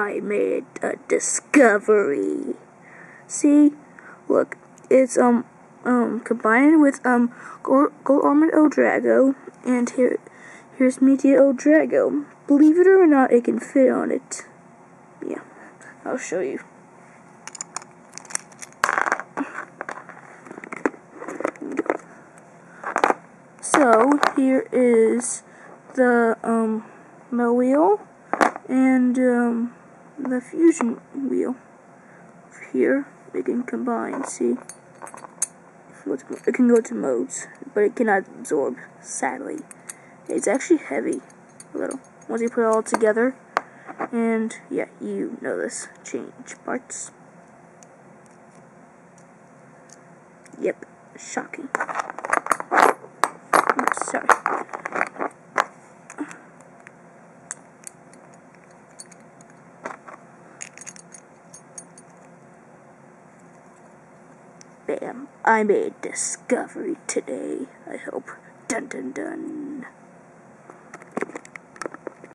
I made a discovery. See, look, it's combined with gold armored L Drago, and here's Meteor L Drago. Believe it or not, it can fit on it. Yeah, I'll show you. So here is the mill wheel and the fusion wheel. Here they can combine. See, it can go to modes, but it cannot absorb. Sadly, it's actually heavy a little once you put it all together. And yeah, you know this. Change parts. Yep, shocking. Oops, sorry. Bam, I made discovery today, I hope. Dun dun dun.